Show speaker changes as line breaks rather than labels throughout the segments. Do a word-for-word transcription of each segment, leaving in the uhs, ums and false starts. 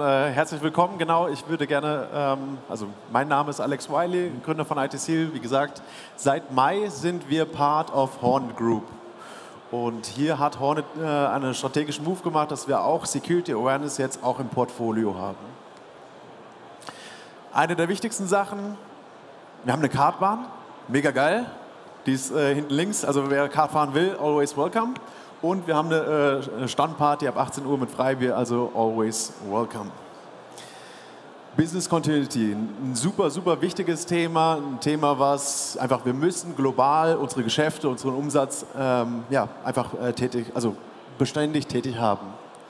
äh, herzlich willkommen. Genau, ich würde gerne, ähm, also mein Name ist Alex Wiley, Gründer von I T Seal. Wie gesagt, seit Mai sind wir Part of Hornet Group. Und hier hat Hornet äh, einen strategischen Move gemacht, dass wir auch Security Awareness jetzt auch im Portfolio haben. Eine der wichtigsten Sachen, wir haben eine Kartbahn, mega geil. Die ist äh, hinten links, also wer Kart fahren will, always welcome. Und wir haben eine äh, Standparty ab achtzehn Uhr mit Freibier, also always welcome. Business Continuity, ein super, super wichtiges Thema, ein Thema, was einfach, wir müssen global unsere Geschäfte, unseren Umsatz ähm, ja, einfach äh, tätig, also beständig tätig haben.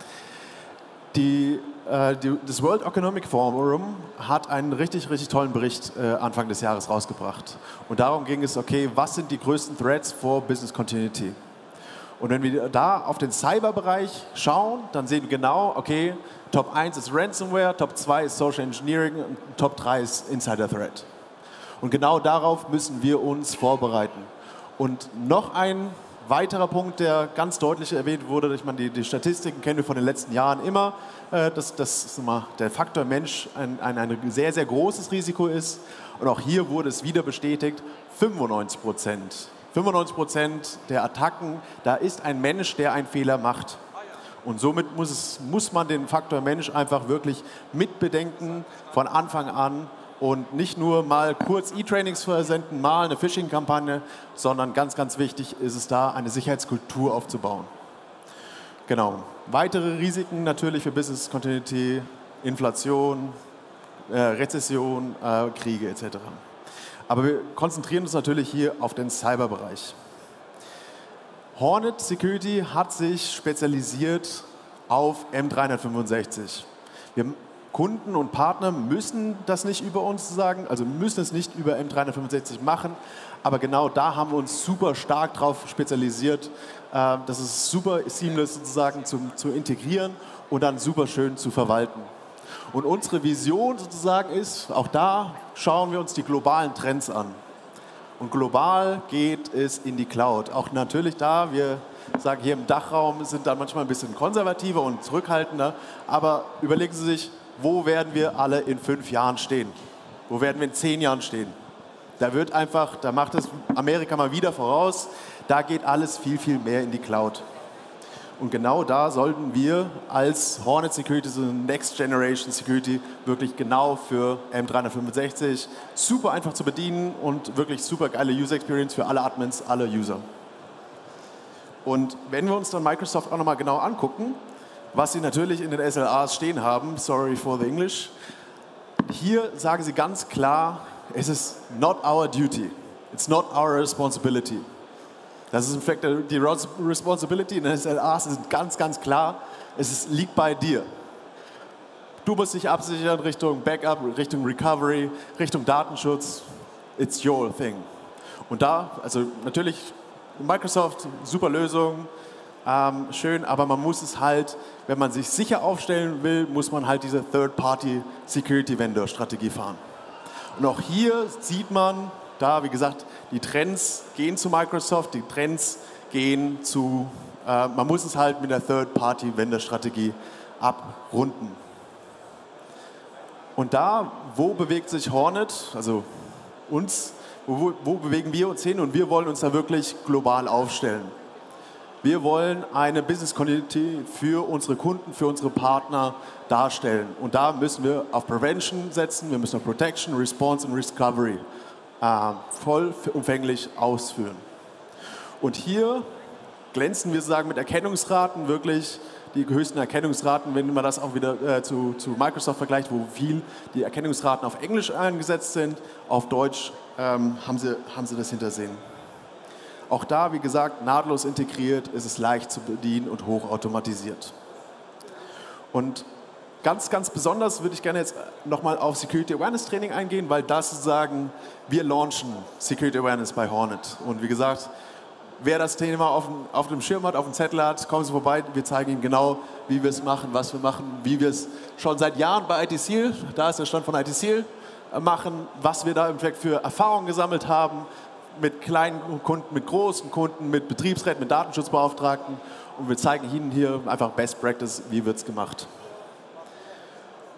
Die, äh, die, das World Economic Forum hat einen richtig, richtig tollen Bericht äh, Anfang des Jahres rausgebracht. Und darum ging es, okay, was sind die größten Threats for Business Continuity? Und wenn wir da auf den Cyberbereich schauen, dann sehen wir genau, okay, Top eins ist Ransomware, Top zwei ist Social Engineering und Top drei ist Insider Threat. Und genau darauf müssen wir uns vorbereiten. Und noch ein weiterer Punkt, der ganz deutlich erwähnt wurde, ich meine, die, die Statistiken kennen wir von den letzten Jahren immer, äh, dass, dass mal, der Faktor Mensch ein, ein, ein sehr, sehr großes Risiko ist. Und auch hier wurde es wieder bestätigt, fünfundneunzig Prozent. fünfundneunzig Prozent der Attacken, da ist ein Mensch, der einen Fehler macht. Und somit muss, es, muss man den Faktor Mensch einfach wirklich mitbedenken von Anfang an und nicht nur mal kurz E-Trainings versenden, mal eine Phishing-Kampagne, sondern ganz, ganz wichtig ist es da, eine Sicherheitskultur aufzubauen. Genau. Weitere Risiken natürlich für Business Continuity, Inflation, äh, Rezession, äh, Kriege et cetera. Aber wir konzentrieren uns natürlich hier auf den Cyberbereich. Hornet Security hat sich spezialisiert auf M dreihundertfünfundsechzig. Wir Kunden und Partner müssen das nicht über uns sagen, also müssen es nicht über M dreihundertfünfundsechzig machen, aber genau da haben wir uns super stark drauf spezialisiert. Das ist super seamless sozusagen zu, zu integrieren und dann super schön zu verwalten. Und unsere Vision sozusagen ist, auch da schauen wir uns die globalen Trends an. Und global geht es in die Cloud. Auch natürlich da, wir sagen hier im Dachraum, sind da manchmal ein bisschen konservativer und zurückhaltender, aber überlegen Sie sich, wo werden wir alle in fünf Jahren stehen? Wo werden wir in zehn Jahren stehen? Da wird einfach, da macht es Amerika mal wieder voraus, da geht alles viel, viel mehr in die Cloud. Und genau da sollten wir als Hornet Security, so Next Generation Security, wirklich genau für M dreihundertfünfundsechzig super einfach zu bedienen und wirklich super geile User Experience für alle Admins, alle User. Und wenn wir uns dann Microsoft auch nochmal genau angucken, was sie natürlich in den S L As stehen haben, sorry for the English, hier sagen sie ganz klar, es ist not our duty, it's not our responsibility. Das ist im Fact die Responsibility in den S L As ist ganz, ganz klar, es ist, liegt bei dir. Du musst dich absichern Richtung Backup, Richtung Recovery, Richtung Datenschutz, it's your thing. Und da, also natürlich Microsoft, super Lösung, ähm, schön, aber man muss es halt, wenn man sich sicher aufstellen will, muss man halt diese Third-Party-Security-Vendor-Strategie fahren. Und auch hier sieht man, da wie gesagt, die Trends gehen zu Microsoft, die Trends gehen zu, äh, man muss es halt mit der Third-Party-Vendor-Strategie abrunden. Und da, wo bewegt sich Hornet, also uns, wo, wo bewegen wir uns hin und wir wollen uns da wirklich global aufstellen. Wir wollen eine Business Continuity für unsere Kunden, für unsere Partner darstellen. Und da müssen wir auf Prevention setzen, wir müssen auf Protection, Response und Recovery äh, vollumfänglich ausführen. Und hier glänzen wir sozusagen mit Erkennungsraten wirklich die höchsten Erkennungsraten, wenn man das auch wieder äh, zu, zu Microsoft vergleicht, wo viel die Erkennungsraten auf Englisch eingesetzt sind, auf Deutsch ähm, haben, sie, haben sie das hintersehen. Auch da, wie gesagt, nahtlos integriert, ist es leicht zu bedienen und hochautomatisiert. Und ganz, ganz besonders würde ich gerne jetzt nochmal auf Security Awareness Training eingehen, weil das sozusagen, wir launchen Security Awareness bei Hornet. Und wie gesagt, wer das Thema auf dem, auf dem Schirm hat, auf dem Zettel hat, kommen Sie vorbei. Wir zeigen Ihnen genau, wie wir es machen, was wir machen, wie wir es schon seit Jahren bei I T Seal, da ist der Stand von I T Seal, machen, was wir da im Endeffekt für Erfahrungen gesammelt haben, mit kleinen Kunden, mit großen Kunden, mit Betriebsräten, mit Datenschutzbeauftragten. Und wir zeigen Ihnen hier einfach Best Practice, wie wird es gemacht.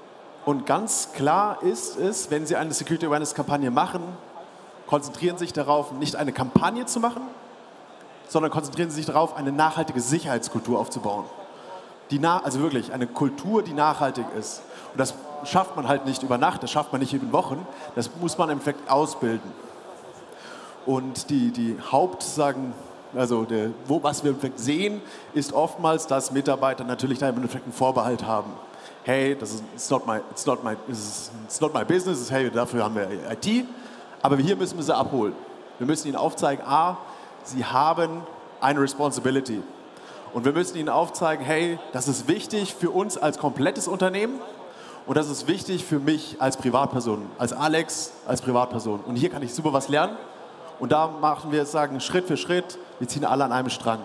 Und ganz klar ist es, wenn Sie eine Security Awareness Kampagne machen, konzentrieren Sie sich darauf, nicht eine Kampagne zu machen, sondern konzentrieren Sie sich darauf, eine nachhaltige Sicherheitskultur aufzubauen. Die na also wirklich eine Kultur, die nachhaltig ist. Und das schafft man halt nicht über Nacht, das schafft man nicht in Wochen, das muss man im Endeffekt ausbilden. Und die, die Haupt, sagen, also der, wo, was wir im Endeffekt sehen, ist oftmals, dass Mitarbeiter natürlich da im Endeffekt einen Vorbehalt haben. Hey, das ist it's not my, it's not my, it's not my business, hey, dafür haben wir I T, aber hier müssen wir sie abholen. Wir müssen ihnen aufzeigen, a, sie haben eine Responsibility. Und wir müssen ihnen aufzeigen, hey, das ist wichtig für uns als komplettes Unternehmen und das ist wichtig für mich als Privatperson, als Alex, als Privatperson. Und hier kann ich super was lernen und da machen wir jetzt sagen, Schritt für Schritt, wir ziehen alle an einem Strang.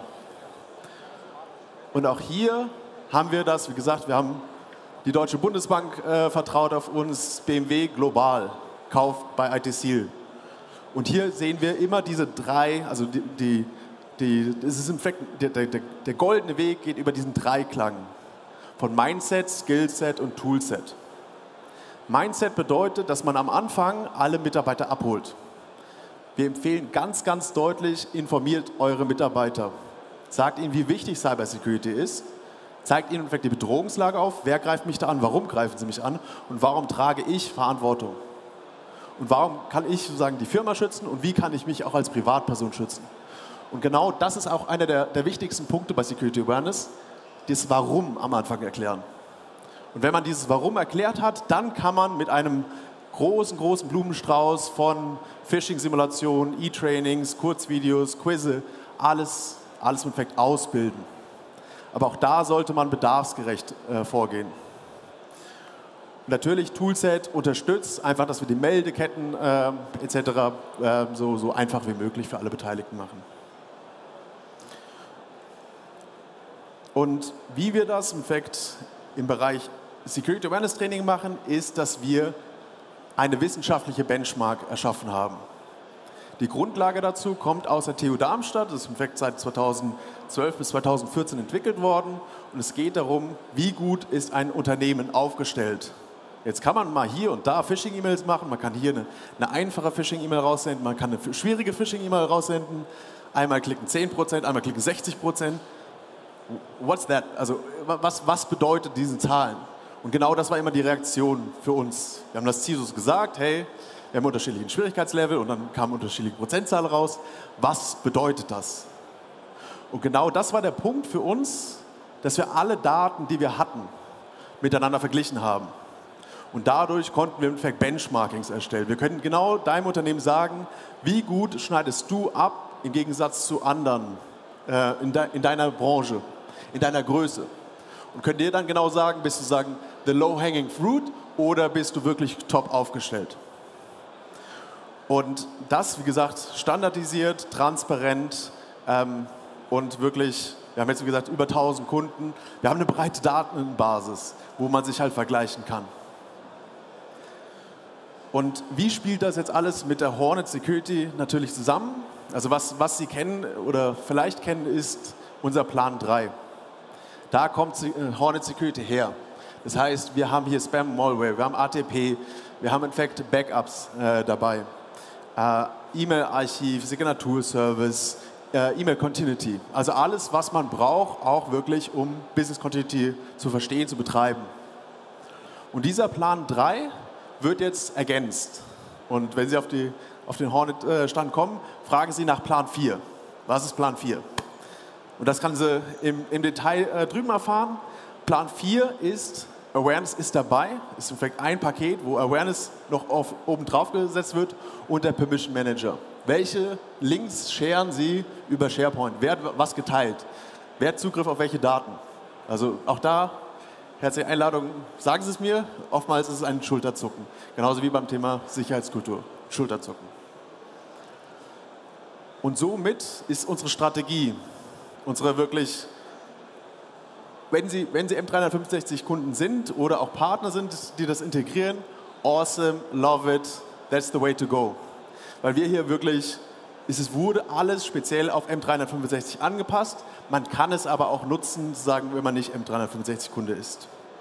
Und auch hier haben wir das, wie gesagt, wir haben die Deutsche Bundesbank äh, vertraut auf uns, B M W global, kauft bei I T Seal. Und hier sehen wir immer diese drei, also die, die, die das ist im Endeffekt, der, der, der goldene Weg geht über diesen Dreiklang von Mindset, Skillset und Toolset. Mindset bedeutet, dass man am Anfang alle Mitarbeiter abholt. Wir empfehlen ganz, ganz deutlich, informiert eure Mitarbeiter. Sagt ihnen, wie wichtig Cybersecurity ist. Zeigt ihnen die Bedrohungslage auf, wer greift mich da an, warum greifen sie mich an und warum trage ich Verantwortung. Und warum kann ich sozusagen die Firma schützen und wie kann ich mich auch als Privatperson schützen. Und genau das ist auch einer der, der wichtigsten Punkte bei Security Awareness, das Warum am Anfang erklären. Und wenn man dieses Warum erklärt hat, dann kann man mit einem großen, großen Blumenstrauß von Phishing-Simulationen, E-Trainings, Kurzvideos, Quizze, alles, alles im Endeffekt ausbilden. Aber auch da sollte man bedarfsgerecht äh, vorgehen. Und natürlich Toolset unterstützt einfach, dass wir die Meldeketten äh, et cetera äh, so, so einfach wie möglich für alle Beteiligten machen. Und wie wir das im Endeffekt im Bereich Security Awareness Training machen, ist, dass wir eine wissenschaftliche Benchmark erschaffen haben. Die Grundlage dazu kommt aus der T U Darmstadt, das ist im Endeffekt seit zweitausendzwölf bis zweitausendvierzehn entwickelt worden und es geht darum, wie gut ist ein Unternehmen aufgestellt. Jetzt kann man mal hier und da Phishing-E-Mails machen, man kann hier eine, eine einfache Phishing-E-Mail raussenden, man kann eine schwierige Phishing-E-Mail raussenden, einmal klicken zehn Prozent, einmal klicken sechzig Prozent. What's that? Also was, was bedeutet diese Zahlen? Und genau das war immer die Reaktion für uns. Wir haben das C I S Os gesagt, hey, wir haben unterschiedlichen Schwierigkeitslevel und dann kamen unterschiedliche Prozentzahlen raus. Was bedeutet das? Und genau das war der Punkt für uns, dass wir alle Daten, die wir hatten, miteinander verglichen haben. Und dadurch konnten wir im Endeffekt Benchmarkings erstellen. Wir können genau deinem Unternehmen sagen, wie gut schneidest du ab im Gegensatz zu anderen äh, in, de in deiner Branche, in deiner Größe. Und können dir dann genau sagen, bist du sagen, the low-hanging fruit oder bist du wirklich top aufgestellt. Und das, wie gesagt, standardisiert, transparent ähm, und wirklich, wir haben jetzt wie gesagt über tausend Kunden. Wir haben eine breite Datenbasis, wo man sich halt vergleichen kann. Und wie spielt das jetzt alles mit der Hornet Security natürlich zusammen? Also was, was Sie kennen oder vielleicht kennen, ist unser Plan drei. Da kommt Hornet Security her. Das heißt, wir haben hier Spam Malware, wir haben A T P, wir haben Infect Backups äh, dabei. E-Mail-Archiv, Signaturservice, äh, E-Mail-Continuity. Also alles, was man braucht, auch wirklich, um Business Continuity zu verstehen, zu betreiben. Und dieser Plan drei wird jetzt ergänzt. Und wenn Sie auf, die, auf den Hornet-Stand kommen, fragen Sie nach Plan vier. Was ist Plan vier? Und das kann Sie im, im Detail äh, drüben erfahren. Plan vier ist, Awareness ist dabei, ist im Endeffekt ein Paket, wo Awareness noch auf, oben drauf gesetzt wird und der Permission Manager. Welche Links sharen Sie über SharePoint? Wer hat was geteilt? Wer hat Zugriff auf welche Daten? Also auch da, herzliche Einladung, sagen Sie es mir, oftmals ist es ein Schulterzucken. Genauso wie beim Thema Sicherheitskultur, Schulterzucken. Und somit ist unsere Strategie, unsere wirklich... Wenn Sie, wenn Sie M dreihundertfünfundsechzig Kunden sind oder auch Partner sind, die das integrieren, awesome, love it, that's the way to go. Weil wir hier wirklich, es wurde alles speziell auf M dreihundertfünfundsechzig angepasst. Man kann es aber auch nutzen, sagen, wenn man nicht M dreihundertfünfundsechzig Kunde ist.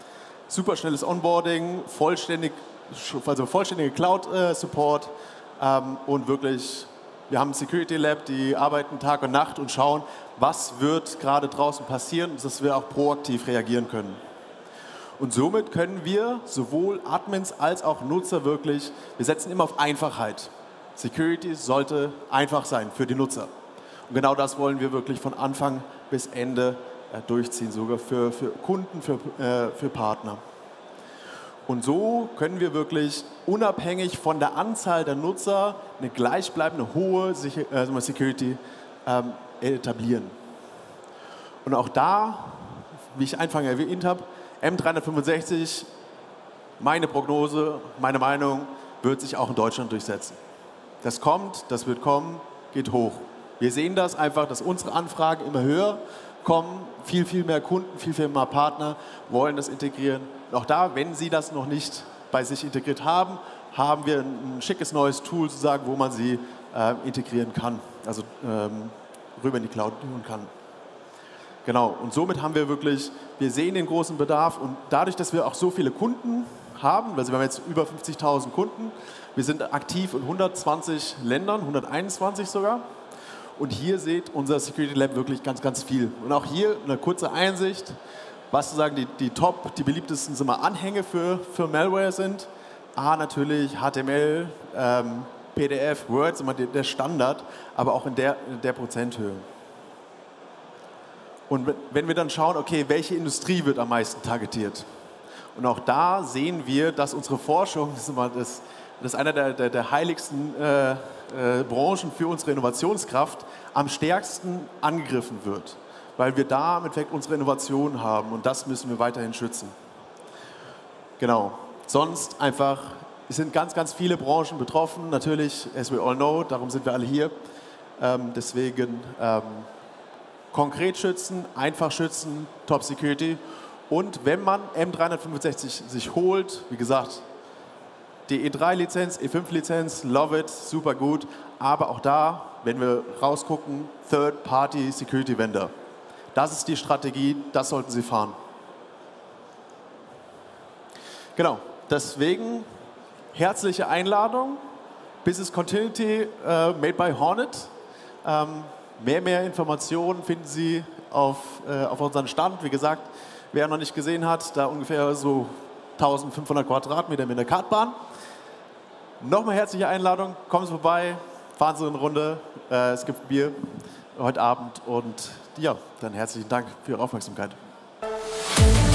super schnelles Onboarding, vollständig, also vollständige Cloud-Support ähm, und wirklich, wir haben ein Security Lab, die arbeiten Tag und Nacht und schauen, was wird gerade draußen passieren, dass wir auch proaktiv reagieren können. Und somit können wir sowohl Admins als auch Nutzer wirklich, wir setzen immer auf Einfachheit. Security sollte einfach sein für die Nutzer. Und genau das wollen wir wirklich von Anfang bis Ende äh, durchziehen, sogar für, für Kunden, für, äh, für Partner. Und so können wir wirklich unabhängig von der Anzahl der Nutzer eine gleichbleibende hohe äh, Security ähm, etablieren. Und auch da, wie ich Anfang erwähnt habe, M dreihundertfünfundsechzig, meine Prognose, meine Meinung, wird sich auch in Deutschland durchsetzen. Das kommt, das wird kommen, geht hoch. Wir sehen das einfach, dass unsere Anfragen immer höher kommen, viel, viel mehr Kunden, viel, viel mehr Partner wollen das integrieren. Und auch da, wenn sie das noch nicht bei sich integriert haben, haben wir ein schickes neues Tool, sozusagen, wo man sie äh, integrieren kann, also ähm, rüber in die Cloud tun kann. Genau, und somit haben wir wirklich, wir sehen den großen Bedarf und dadurch, dass wir auch so viele Kunden haben, also wir haben jetzt über fünfzigtausend Kunden, wir sind aktiv in hundertzwanzig Ländern, hunderteinundzwanzig sogar. Und hier seht unser Security Lab wirklich ganz, ganz viel. Und auch hier eine kurze Einsicht, was sozusagen die, die top, die beliebtesten sind mal Anhänge für, für Malware sind. A, natürlich H T M L, ähm, P D F, Word, ist immer der Standard, aber auch in der, in der Prozenthöhe. Und wenn wir dann schauen, okay, welche Industrie wird am meisten targetiert? Und auch da sehen wir, dass unsere Forschung, das ist, immer das, das ist einer der, der, der heiligsten äh, äh, Branchen für unsere Innovationskraft, am stärksten angegriffen wird. Weil wir da im Endeffekt unsere Innovationen haben und das müssen wir weiterhin schützen. Genau. Sonst einfach, es sind ganz, ganz viele Branchen betroffen, natürlich, as we all know, darum sind wir alle hier. Ähm, deswegen ähm, konkret schützen, einfach schützen, Top Security. Und wenn man M dreihundertfünfundsechzig sich holt, wie gesagt, die E drei Lizenz, E fünf Lizenz, love it, super gut. Aber auch da, wenn wir rausgucken, Third-Party Security Vendor. Das ist die Strategie, das sollten Sie fahren. Genau, deswegen herzliche Einladung. Business Continuity uh, made by Hornet. Ähm, mehr, mehr Informationen finden Sie auf, äh, auf unserem Stand. Wie gesagt, wer noch nicht gesehen hat, da ungefähr so eintausendfünfhundert Quadratmeter mit der Kartbahn. Nochmal herzliche Einladung, kommen Sie vorbei, fahren Sie eine Runde, äh, es gibt Bier heute Abend und ja, dann herzlichen Dank für Ihre Aufmerksamkeit.